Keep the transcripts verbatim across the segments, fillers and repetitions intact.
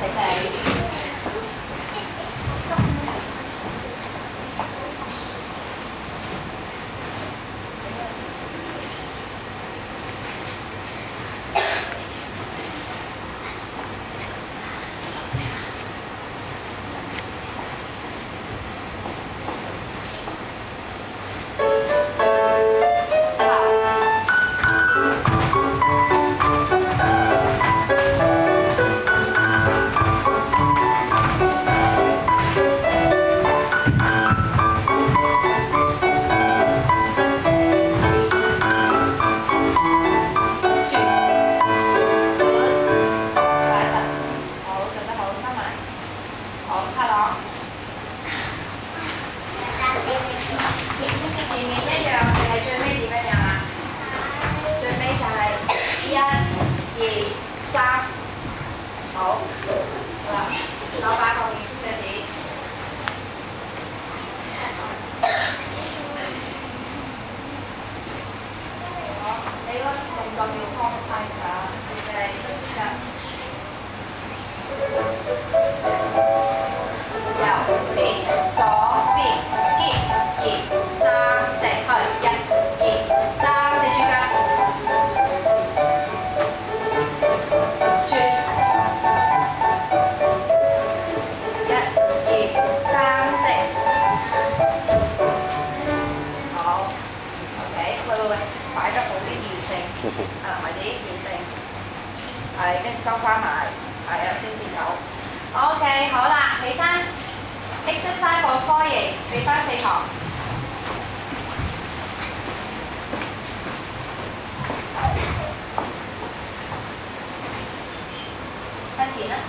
請你。 好，好啦，手擺後面先嘅紙。好，你個動作要 comprise 啊，預備新鮮㗎。右邊，左邊 skip， 二三四去，一、二、三四轉㗎。 擺得好啲妙性，啊或者妙性，係跟住收翻埋，係啦先至走。OK， 好啦，起身 ，exercise for four years， 俾翻四堂。向前啦。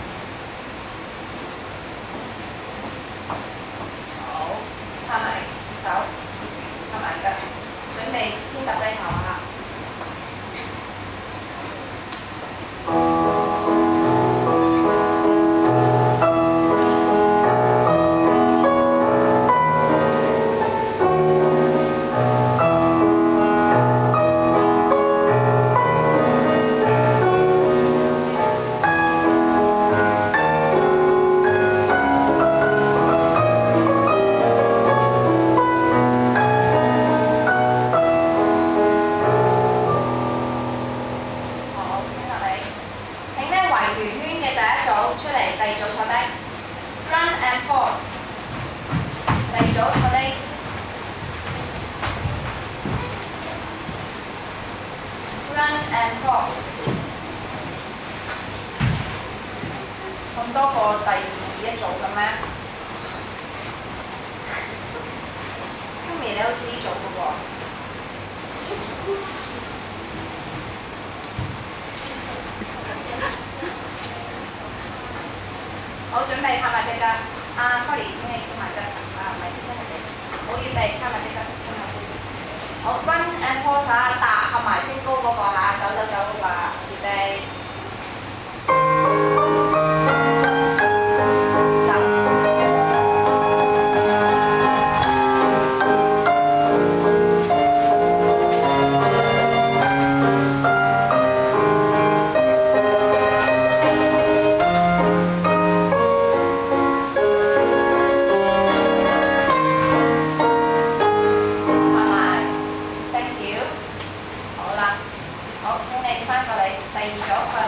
好，拍埋手，拍埋腳。 準備先揼低頭啊！Run and pause。第二組坐低。Run and pause。咁多個第二一組嘅咩？今年你好似呢組嘅喎。好，準備拍埋隻腳。啊 ，Polly 請你拍埋腳。啊，唔係，真係隻。好，預備拍埋隻腳，向後少少。好 ，run and pause 啊，搭合埋升高嗰個嚇，走走走嗰個啊，預備。好，請你翻過嚟第二組去。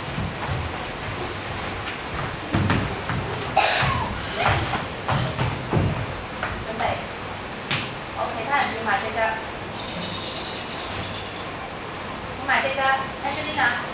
準備。好，其他人轉埋隻腳。轉埋隻腳 ，Angelina。